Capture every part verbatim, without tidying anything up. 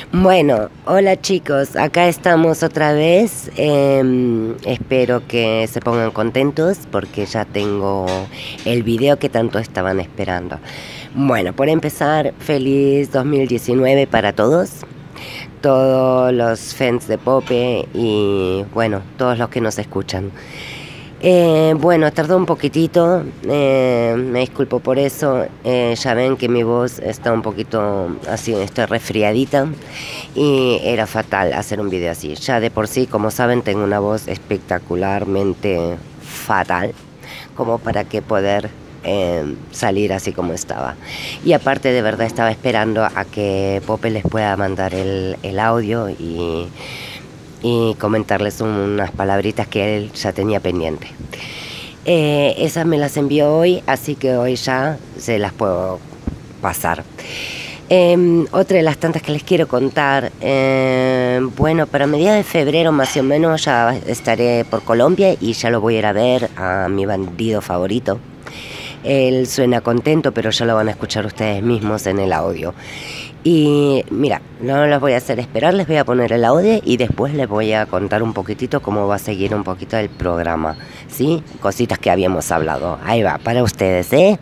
Bueno, hola chicos, acá estamos otra vez. Eh, espero que se pongan contentos porque ya tengo el video que tanto estaban esperando. Bueno, por empezar, feliz dos mil diecinueve para todos, todos los fans de Pope y bueno, todos los que nos escuchan. Eh, bueno, tardó un poquitito, eh, me disculpo por eso, eh, ya ven que mi voz está un poquito así, estoy resfriadita y era fatal hacer un video así. Ya de por sí, como saben, tengo una voz espectacularmente fatal, como para que poder eh, salir así como estaba. Y aparte de verdad estaba esperando a que Pope les pueda mandar el, el audio y... y comentarles unas palabritas que él ya tenía pendiente. Eh, esas me las envió hoy, así que hoy ya se las puedo pasar. Eh, otra de las tantas que les quiero contar, eh, bueno, para mediados de febrero más o menos ya estaré por Colombia y ya lo voy a ir a ver a mi bandido favorito. Él suena contento, pero ya lo van a escuchar ustedes mismos en el audio. Y mira, no los voy a hacer esperar, les voy a poner el audio y después les voy a contar un poquitito cómo va a seguir un poquito el programa, ¿sí? Cositas que habíamos hablado. Ahí va, para ustedes, ¿eh?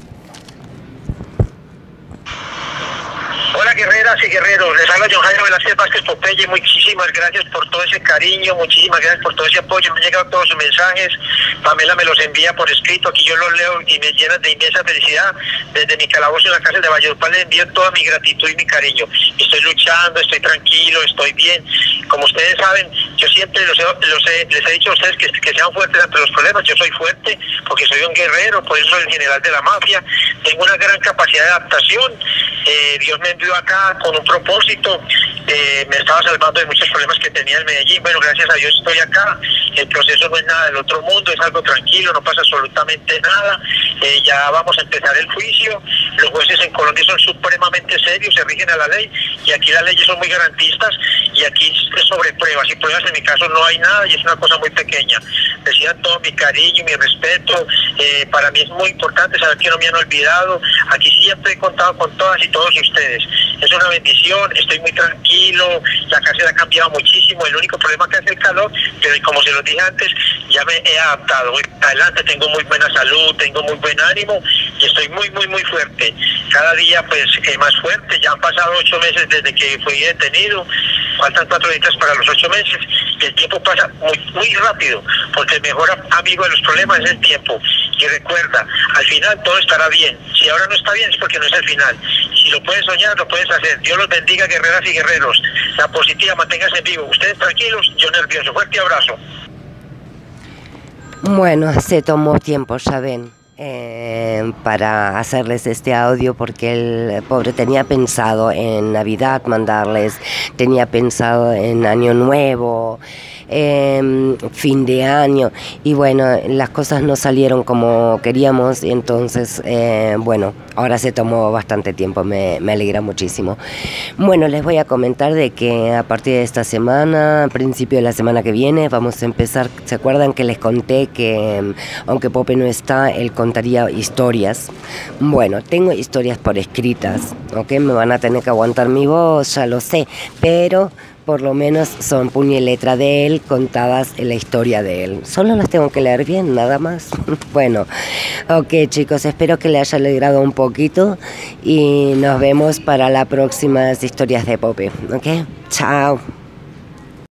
Hola guerreras y guerreros, les habla John Jairo Velázquez Vázquez Popeye. Muchísimas gracias por todo ese cariño, muchísimas gracias por todo ese apoyo. Me han llegado todos sus mensajes, Pamela me los envía por escrito, aquí yo los leo y me llenan de inmensa felicidad. Desde mi calabozo en la cárcel de Valledupar les envío toda mi gratitud y mi cariño. Estoy luchando, estoy tranquilo, estoy bien. Como ustedes saben, yo siempre los he, los he, les he dicho a ustedes que, que sean fuertes ante los problemas. Yo soy fuerte porque soy un guerrero, por eso soy el general de la mafia. Tengo una gran capacidad de adaptación. Eh, Dios me envió acá con un propósito. Eh, me estaba salvando de muchos problemas que tenía en Medellín. Bueno, gracias a Dios estoy acá. El proceso no es nada del otro mundo, es algo tranquilo, no pasa absolutamente nada. Eh, ya vamos a empezar el juicio. Los jueces en Colombia son supremamente serios, se rigen a la ley y aquí las leyes son muy garantistas y aquí es sobre pruebas y pruebas en mi caso no hay nada y es una cosa muy pequeña. Reciban todo mi cariño y mi respeto. Eh, para mí es muy importante saber que no me han olvidado. Aquí siempre he contado con todas y todos ustedes. Es una bendición, estoy muy tranquilo, la cárcel ha cambiado muchísimo, el único problema que es el calor, pero como se los dije antes, ya me he adaptado. Voy adelante, tengo muy buena salud, tengo muy buen ánimo y estoy muy, muy, muy fuerte. Cada día pues eh, más fuerte, ya han pasado ocho meses desde que fui detenido, faltan cuatro días para los ocho meses, y el tiempo pasa muy, muy rápido, porque el mejor amigo de los problemas es el tiempo. Y recuerda, al final todo estará bien. Si ahora no está bien es porque no es el final. Si lo puedes soñar, lo puedes hacer. Dios los bendiga, guerreras y guerreros. La positiva, manténganse en vivo. Ustedes tranquilos, yo nervioso. Fuerte abrazo. Bueno, se tomó tiempo, ya ven, eh, para hacerles este audio porque el pobre tenía pensado en Navidad mandarles, tenía pensado en Año Nuevo, eh, fin de año, y bueno, las cosas no salieron como queríamos y entonces, eh, bueno, ahora se tomó bastante tiempo, me, me alegra muchísimo. Bueno, les voy a comentar de que a partir de esta semana, a principio de la semana que viene, vamos a empezar. ¿Se acuerdan que les conté que aunque Pope no está, él contaría historias? Bueno, tengo historias por escritas, ¿ok? Me van a tener que aguantar mi voz, ya lo sé, pero por lo menos son puño y letra de él, contadas en la historia de él. Solo las tengo que leer bien, nada más. Bueno, ok chicos, espero que les haya alegrado un poquito y nos vemos para las próximas historias de Pope, ¿ok? Chao.